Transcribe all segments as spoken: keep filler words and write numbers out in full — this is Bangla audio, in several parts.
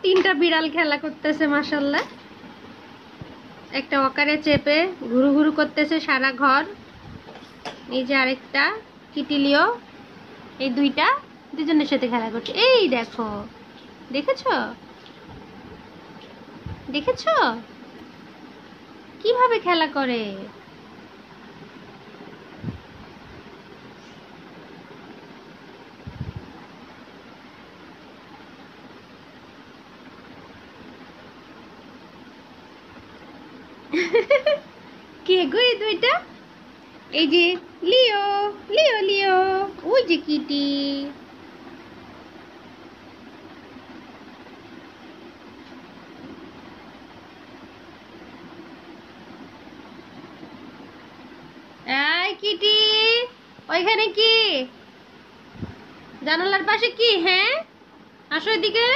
তিনটা বিড়াল খেলা করতেছে মাশাআল্লাহ। একটা ওকারে চেপে ঘুরু ঘুরু করতেছে সারা ঘর। এই যে আরেকটা কিটিলিও, এই দুইটা দুজনের সাথে খেলা করছে। এই দেখো, দেখেছো দেখেছো কিভাবে খেলা করে। কে গো এই দুইটা? এই যে লিও লিও লিও, ওই যে কিটি। এই কিটি, ওইখানে কি জানালার পাশে কি? হ্যাঁ আসো এদিকে।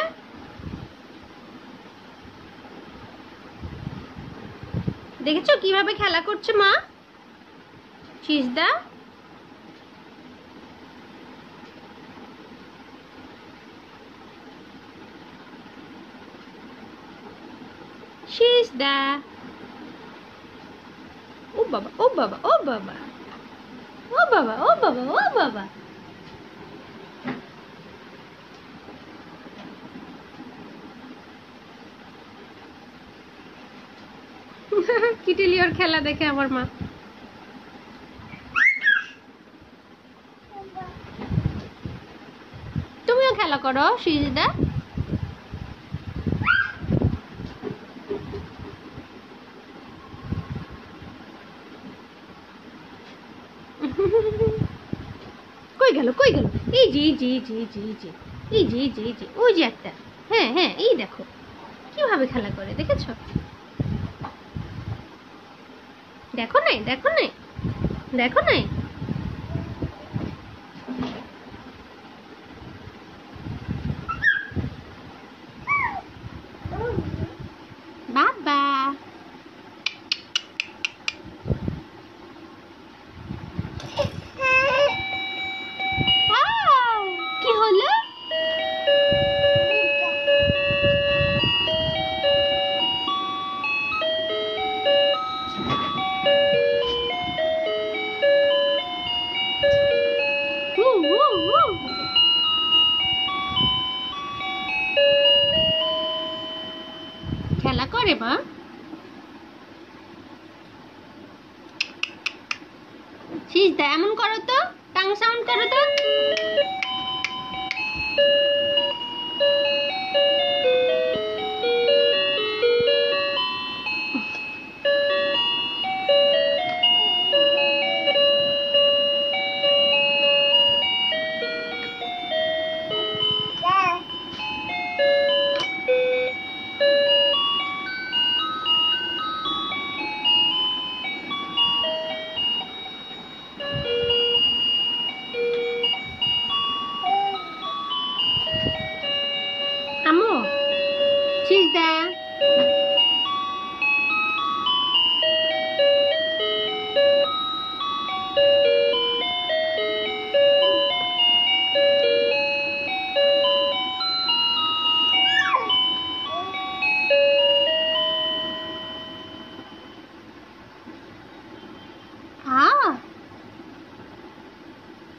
দেখেছো কিভাবে খেলা করছে মা সিজদা? সিজদা, ও বাবা ও বাবা ও বাবা ও বাবা ও বাবা ও বাবা। কিটিলিওর খেলা দেখে আমার মা। তুমিও খেলা করো সিজদা। কই গেল কই গেল? এই জি জি জি জি জি এই জি জি জি ওই যে একটা। হ্যাঁ হ্যাঁ এই দেখো কিভাবে খেলা করে, দেখেছো? দেখো নাই দেখো নাই দেখো নাই? বাবা কি হলো? খেলা করে মা। সিজদা এমন করো তো, টাং সাউন্ড করো তো।